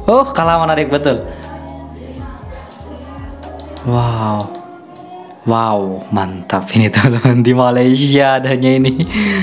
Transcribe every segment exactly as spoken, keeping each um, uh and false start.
Oh, kalah menarik betul. Wow. Wow, mantap ini teman-teman, di Malaysia adanya ini.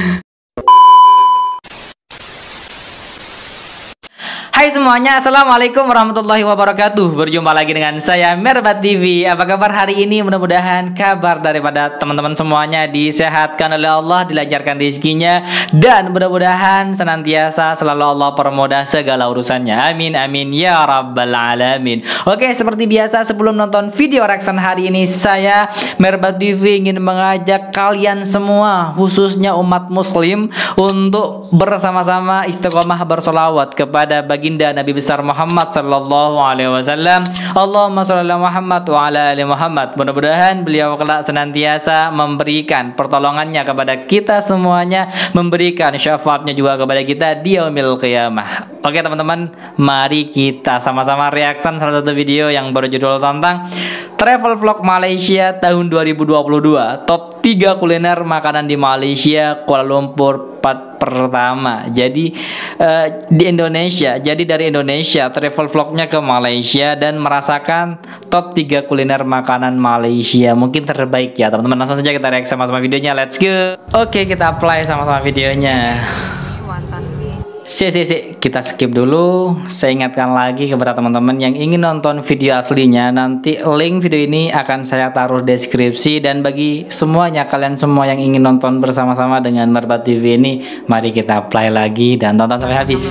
Hai semuanya, assalamualaikum warahmatullahi wabarakatuh. Berjumpa lagi dengan saya Merbat T V. Apa kabar hari ini? Mudah-mudahan kabar daripada teman-teman semuanya disehatkan oleh Allah, dilancarkan rezekinya, dan mudah-mudahan senantiasa selalu Allah permudah segala urusannya. Amin amin ya rabbal alamin. Oke, seperti biasa sebelum nonton video reaction hari ini, saya Merbat T V ingin mengajak kalian semua, khususnya umat muslim, untuk bersama-sama istiqomah bersolawat kepada baginda Nabi besar Muhammad sallallahu alaihi wasallam. Allahumma shalli ala Muhammad wa ala ali Muhammad. Mudah-mudahan beliau kelak senantiasa memberikan pertolongannya kepada kita semuanya, memberikan syafaatnya juga kepada kita di yaumil qiyamah. Oke teman-teman, mari kita sama-sama reaction salah satu video yang berjudul tentang travel vlog Malaysia tahun dua ribu dua puluh dua, top tiga kuliner makanan di Malaysia, Kuala Lumpur part pertama. Jadi uh, di Indonesia, jadi dari Indonesia travel vlognya ke Malaysia dan merasakan top tiga kuliner makanan Malaysia, mungkin terbaik ya teman-teman. Langsung saja kita reaksi sama-sama videonya, let's go. Oke, kita play sama-sama videonya. Si, si, si, kita skip dulu. Saya ingatkan lagi kepada teman-teman yang ingin nonton video aslinya, nanti link video ini akan saya taruh deskripsi. Dan bagi semuanya, kalian semua yang ingin nonton bersama-sama dengan Merbat T V ini, mari kita play lagi dan tonton sampai habis.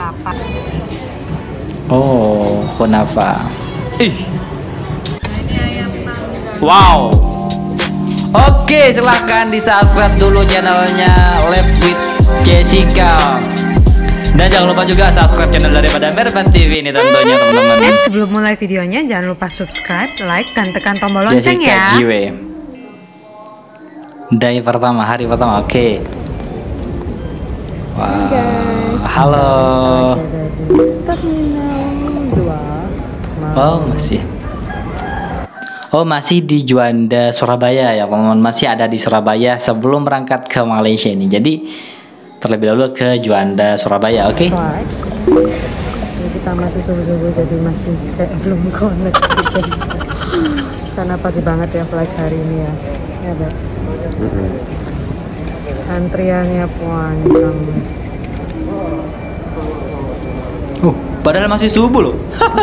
Oh, kunafa. Ih. Wow. Oke, silahkan di subscribe dulu channelnya Live with Jessica. Dan jangan lupa juga subscribe channel daripada Merbat T V ini tentunya teman-teman. Dan sebelum mulai videonya jangan lupa subscribe, like, dan tekan tombol lonceng ya. J W. Day pertama, hari pertama, oke. Okay. Wow. Hai guys. Halo. Oh masih. Oh masih di Juanda Surabaya ya teman-teman, masih ada di Surabaya sebelum berangkat ke Malaysia ini. Jadi terlebih dahulu ke Juanda Surabaya, oke? Okay? Kita masih subuh-subuh jadi masih kayak belum connect gitu. Karena pagi banget ya flight hari ini ya, ya Beb. Antriannya panjang. Uh, padahal masih subuh loh.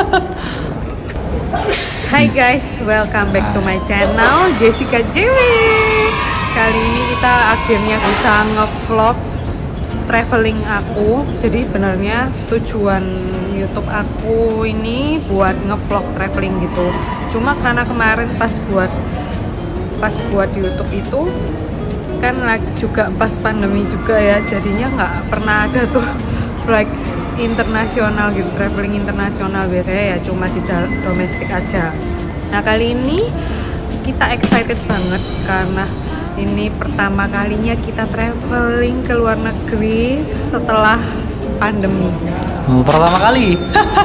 Hai guys, welcome back to my channel Jessica J W. Kali ini kita akhirnya bisa nge-vlog traveling aku. Jadi sebenarnya tujuan YouTube aku ini buat ngevlog traveling gitu. Cuma karena kemarin pas buat pas buat YouTube itu kan juga pas pandemi juga ya, jadinya nggak pernah ada tuh like internasional gitu, traveling internasional. Biasanya ya cuma di domestik aja. Nah kali ini kita excited banget karena ini pertama kalinya kita traveling ke luar negeri setelah pandemi. Hmm, pertama kali.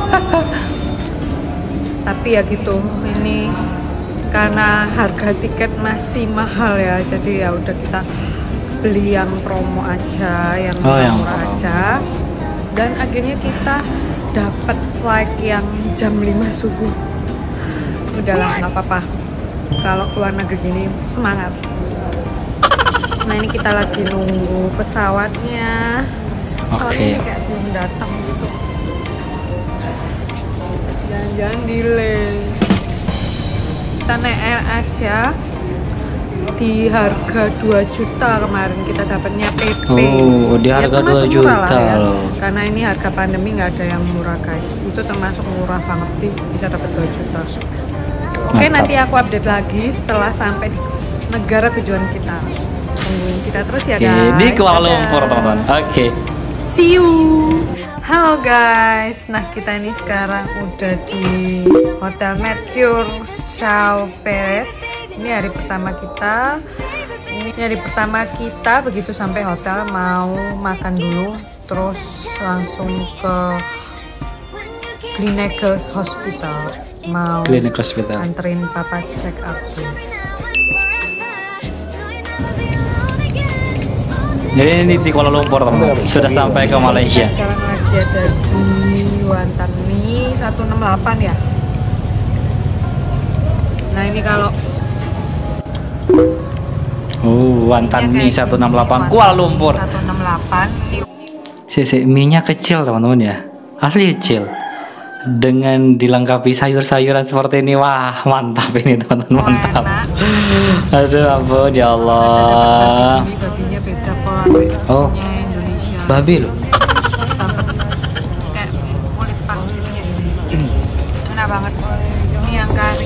Tapi ya gitu, ini karena harga tiket masih mahal ya, jadi ya udah kita beli yang promo aja, yang oh, murah yang aja. Dan akhirnya kita dapat flight yang jam lima subuh. Udahlah, nggak apa-apa. Kalau keluar negeri ini semangat. Nah ini kita lagi nunggu pesawatnya. Soalnya okay. kayak belum datang gitu. Jangan-jangan delay. Kita naik Air Asia di harga dua juta kemarin kita dapatnya P P. Oh, di harga ya, dua juta ya. loh. Karena ini harga pandemi nggak ada yang murah guys. Itu termasuk murah banget sih, bisa dapat dua juta. Oke, mantap. nanti aku update lagi setelah sampai di negara tujuan kita. Tungguin kita terus ya guys. Di Kuala Lumpur teman-teman. Oke. Okay. See you. Halo guys. Nah kita ini sekarang udah di Hotel Mercure Shaw Peret. Ini hari pertama kita. Ini hari pertama kita. Begitu sampai hotel mau makan dulu, terus langsung ke Gleneagles Hospital. Mau Gleneagles Hospital. anterin papa check up tuh. Jadi ini di Kuala Lumpur teman-teman, sudah sampai ke Malaysia. Sekarang lagi ada di Wantan Mee ini seratus enam puluh delapan ya. Nah ini kalau Oh, wonton mie seratus enam puluh delapan Kuala Lumpur. seratus enam puluh delapan. Sisi mie-nya kecil teman-teman ya, asli kecil. Dengan dilengkapi sayur-sayuran seperti ini, wah mantap ini teman-teman, mantap. Aduh ampun ya Allah. Ini babinya beda kok. Oh, Indonesia. babi loh. Sampai kayak kulit pangsitnya ini. Enak banget. Ini yang kari.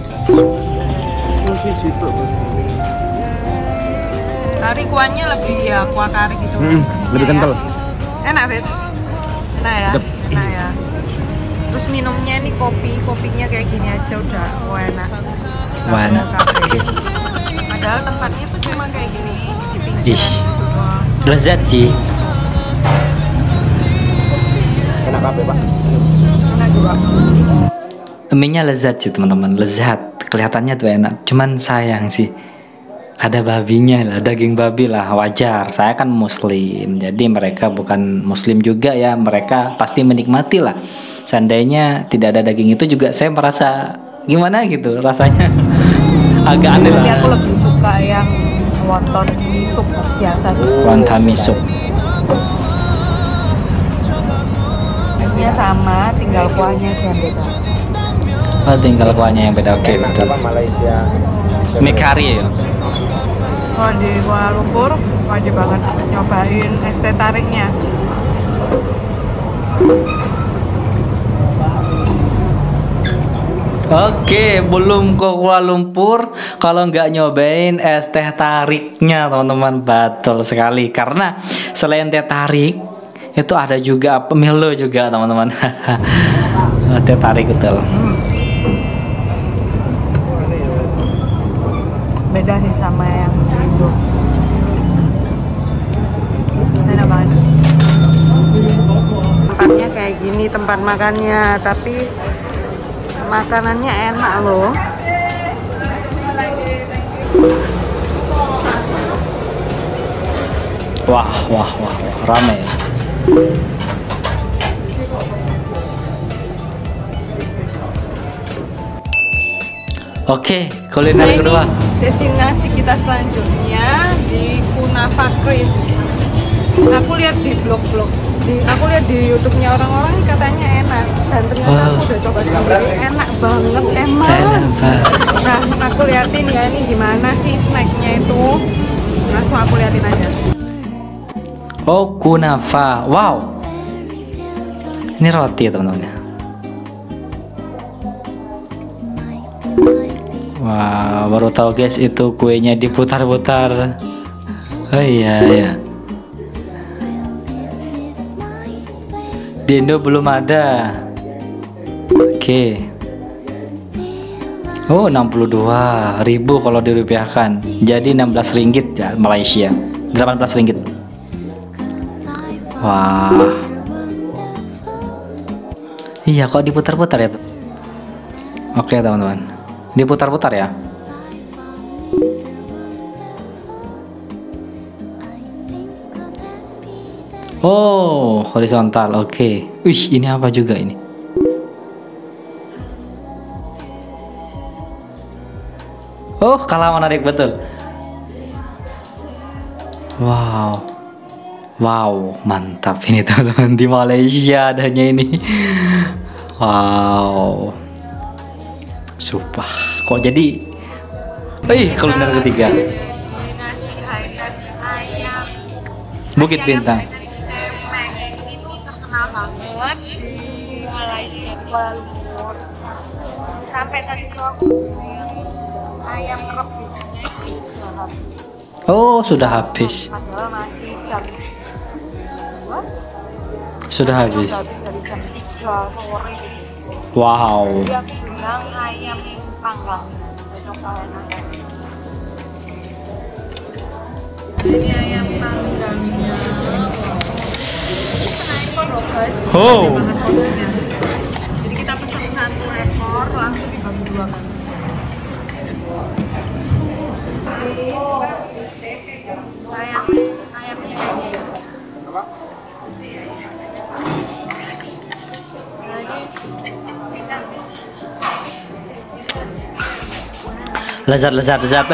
Kari kuahnya lebih ya kuah kari gitu. Hmm, lebih kental. Ya. Enak Fit. Enak ya. Sedap. Enak ya. Terus minumnya ini kopi, kopinya kayak gini aja udah wah enak. Wah, enak. Kafe. Padahal tempatnya tuh cuma kayak gini di pinggiran Ih, gitu doang. lezat sih. Enak kafe pak. Enak juga. Mie-nya lezat sih teman-teman, lezat. Kelihatannya tuh enak. Cuman sayang sih, ada babinya lah, daging babi lah, wajar. Saya kan muslim, jadi mereka bukan muslim juga ya. Mereka pasti menikmati lah. Seandainya tidak ada daging itu juga saya merasa gimana gitu rasanya. Agak aneh Tapi lah. aku lebih suka yang wonton mie sup biasa sih. Wonton mie sup. Isinya sama, tinggal kuahnya aja yang beda. Oh, tinggal kuahnya yang beda. Oke, Enak betul. apa Malaysia? Mie kari ya. Kalau di Kuala Lumpur wajib banget nyobain es teh tariknya. Oke, belum ke Kuala Lumpur kalau nggak nyobain es teh tariknya teman-teman. Betul sekali, karena selain teh tarik itu ada juga Milo juga teman-teman. Teh tarik betul. Beda sih sama yang di Indo. Enak banget. Tempatnya kayak gini tempat makannya, tapi makanannya enak loh. Wah, wah, wah, wah, rame. Oke, kuliner Nah, kedua. ini destinasi kita selanjutnya di Kunafa Creek. Aku lihat di blog-blog, di aku lihat di YouTube-nya orang-orang katanya enak, dan ternyata Wow. aku udah coba sendiri, enak banget emang. Enak banget. Nah, aku liatin ya ini gimana sih snacknya itu. Langsung aku liatin aja. Oh, kunafa. Wow. Ini roti teman-teman. Wah, baru tahu guys itu kuenya diputar-putar. Oh iya ya. Di Indo belum ada. Oke. Oh, enam puluh dua ribu kalau dirupiahkan. Jadi enam belas ringgit ya Malaysia. delapan belas ringgit. Wah. Iya, kok diputar-putar ya tuh. Oke, teman-teman. Diputar-putar ya. Oh, horizontal. Oke. Wih, ini apa juga ini? Oh, kalah menarik betul. Wow. Wow, mantap ini teman-teman, di Malaysia adanya ini. Wow. Sumpah, kok jadi Wih, kuliner ketiga. Nasi highland ayam Bukit nasi ayam Bintang. Highland Cemeng. Ini tuh terkenal banget di Malaysia, di Kuala Lumpur. Sampai tadi tuh aku beli ayam rebusnya itu udah habis. Oh, sudah habis. Padahal masih jam dua. Sudah habis. Udah habis dari jam tiga sore. Wow. Jadi aku bilang ayam panggang. Coba enak. Ini ayam panggangnya. Setengah ekor loh guys. Oh. Gede banget porsinya. Jadi kita pesan satu ekor langsung dibagi dua kan. Ayam ayamnya kayak gini. Nah, ini Lezat, lezat, lezat.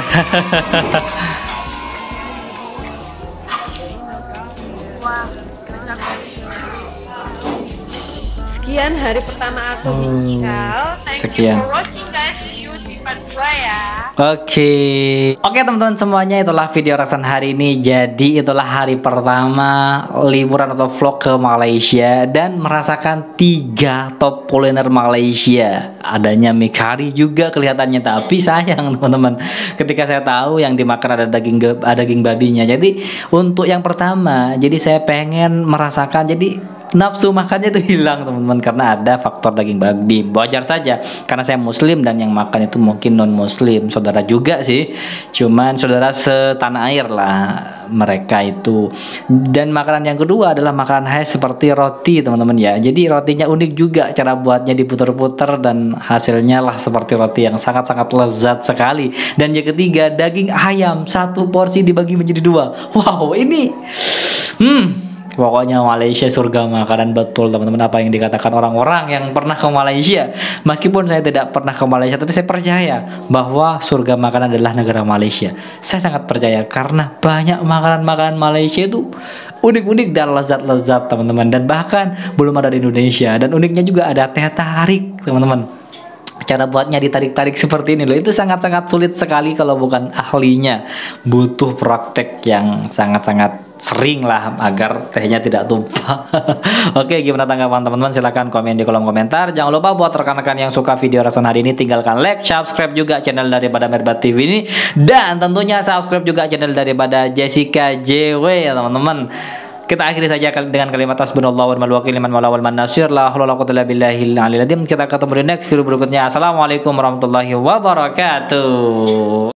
Sekian hari pertama aku tinggal. Thank sekian. you for watching guys. See you di part dua ya. Oke, oke teman-teman semuanya, itulah video reaction hari ini. Jadi itulah hari pertama liburan atau vlog ke Malaysia dan merasakan tiga top kuliner Malaysia. Adanya mie kari juga kelihatannya, tapi sayang teman-teman, ketika saya tahu yang dimakan ada daging ada daging babinya. Jadi untuk yang pertama, jadi saya pengen merasakan, jadi nafsu makannya itu hilang teman-teman karena ada faktor daging babi. Wajar saja karena saya muslim dan yang makan itu mungkin non muslim, saudara juga sih, cuman saudara setanah air lah mereka itu. Dan makanan yang kedua adalah makanan khas seperti roti teman-teman ya. Jadi rotinya unik juga, cara buatnya diputer-puter dan hasilnya lah seperti roti yang sangat-sangat lezat sekali. Dan yang ketiga, daging ayam satu porsi dibagi menjadi dua. Wow, ini hmm pokoknya Malaysia surga makanan betul teman-teman, apa yang dikatakan orang-orang yang pernah ke Malaysia. Meskipun saya tidak pernah ke Malaysia, tapi saya percaya bahwa surga makanan adalah negara Malaysia. Saya sangat percaya karena banyak makanan-makanan Malaysia itu unik-unik dan lezat-lezat teman-teman, dan bahkan belum ada di Indonesia. Dan uniknya juga ada teh tarik teman-teman. Cara buatnya ditarik-tarik seperti ini loh, itu sangat-sangat sulit sekali kalau bukan ahlinya. Butuh praktek yang sangat-sangat sering lah agar tehnya tidak tumpah. Oke, gimana tanggapan teman-teman? Silahkan komen di kolom komentar. Jangan lupa buat rekan-rekan yang suka video reaction hari ini, tinggalkan like, subscribe juga channel daripada Merbat T V ini, dan tentunya subscribe juga channel daripada Jessica J W ya teman-teman. Kita akhiri saja dengan kalimat hasbunallahu wa ni'mal wakil, liman maula wal nasir, la haula wala quwwata illa billahil aliyil azim. Kita ketemu di next video berikutnya. Assalamualaikum warahmatullahi wabarakatuh.